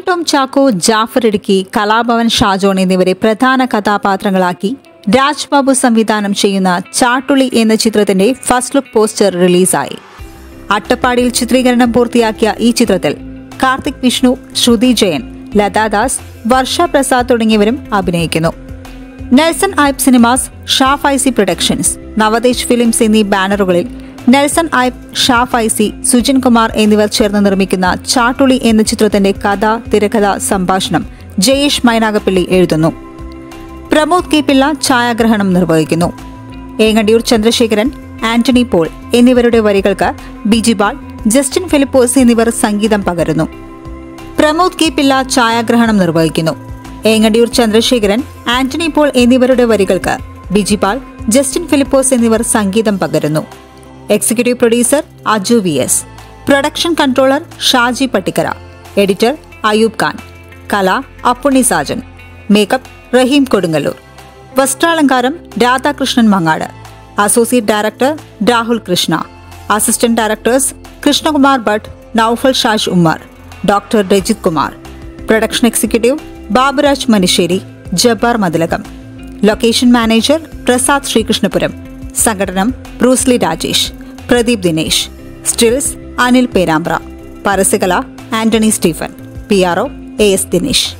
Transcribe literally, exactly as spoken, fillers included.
Short Chacko Jaffar Idukki Kalabhavan Shajon എന്നിവരെ പ്രധാന കഥാപാത്രങ്ങളാക്കി രാജ് ബാബു സംവിധാനം ചെയ്യുന്ന ചാട്ടുളി എന്ന ചിത്രത്തിന്റെ ഫസ്റ്റ് ലുക്ക് പോസ്റ്റർ റിലീസായി. അട്ടപ്പാടിയിൽ ചിത്രീകരണം പൂർത്തിയാക്കിയ ഈ ചിത്രത്തിൽ കാർത്തിക്, വിഷ്ണു, ശ്രുതി, ജയൻ, ലതാ, വർഷ, പ്രസാദ് തുടങ്ങിയവരും അഭിനയിക്കുന്നു. Nelson Ipe cinemas, Sha Faizy productions, Navatej films എന്നീ ബാനറുകളിൽ നെൽസൺ ഐപ്പ്, ഷാ ഫൈസി, സുജൻ കുമാർ എന്നിവർ ചേർന്ന് നിർമ്മിക്കുന്ന ചാട്ടുളി എന്ന ചിത്രത്തിന്റെ കഥ, തിരക്കഥ, സംഭാഷണം ജയേഷ് മൈനാഗപ്പള്ളി എഴുതുന്നു. പ്രമോദ് കെ പിള്ള ഛായാഗ്രഹണം നിർവഹിക്കുന്നു. ഏങ്ങണ്ടിയൂർ ചന്ദ്രശേഖരൻ, ആന്റണി പോൾ എന്നിവരുടെ വരികൾക്ക് ബിജിപാൽ, ജസ്റ്റിൻ ഫിലിപ്പോസ് എന്നിവർ സംഗീതം പകരുന്നു. പ്രമോദ് കെ പിള്ള ഛായാഗ്രഹണം നിർവഹിക്കുന്നു. ഏങ്ങണ്ടിയൂർ ചന്ദ്രശേഖരൻ, ആന്റണി പോൾ എന്നിവരുടെ വരികൾക്ക് ബിജിപാൽ, ജസ്റ്റിൻ ഫിലിപ്പോസ് എന്നിവർ സംഗീതം പകരുന്നു. Executive producer Aju V S, production controller Shaji Pattikkara, editor Ayoob Khan, കല അപ്പുണ്ണി സാജൻ, മേക്കപ്പ് റഹീം കൊടുങ്ങല്ലൂർ, വസ്ത്രാലങ്കാരം Radhakrishnan Mangad, associate director Rahul Krishna, assistant directors Krishnakumar Bhatt, Naufal Shaj Ummer, doctor Rajith Kumar, production executive Baburaj Manissery, Jabbar Mathilakam, location manager Prasad Sreekrishnapuram, സംഘടനം ബ്രൂസ്ലി രാജേഷ്, പ്രദീപ് ദിനേശ്, സ്റ്റിൽസ് അനിൽ പേരാമ്പ്ര, പരസ്യകല Antony Stephen, P R O A S Dinesh.